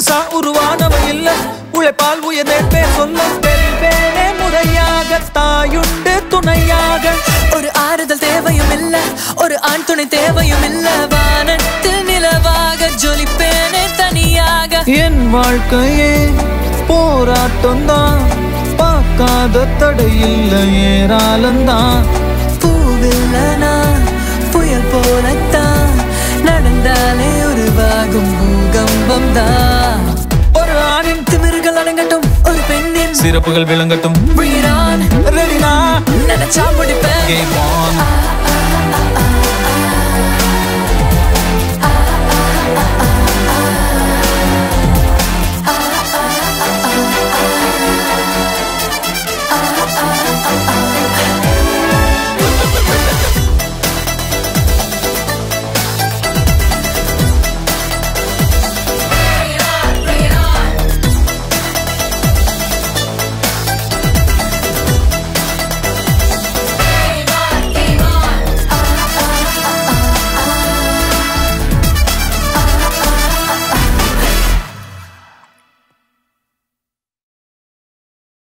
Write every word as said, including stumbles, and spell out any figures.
புதுசா உருவானவ இல்ல உழைப்பால் உயர்ந்தே சொல்ல தெரிவேனே முறையாக தாயுண்டு துணையாக ஒரு ஆறுதல் தேவையும் இல்ல ஒரு ஆண் துணை தேவையும் இல்ல வானத்தில் நிலவாக ஜொலிப்பேனே தனியாக என் வாழ்க்கையே போராட்டம் தான் பார்க்காத தடையில்ல ஏராளந்தான் பூவில்லனா புயல் போலத்தான் நடந்தாலே உருவாகும் பூகம்பம் தான் ஒரு ஆணின் திமிர்கள் அடங்கட்டும் ஒரு பெண்ணின் சிறப்புகள் விளங்கட்டும் வீரான் ரெடினா நினைச்சா முடிப்பேன் Game on.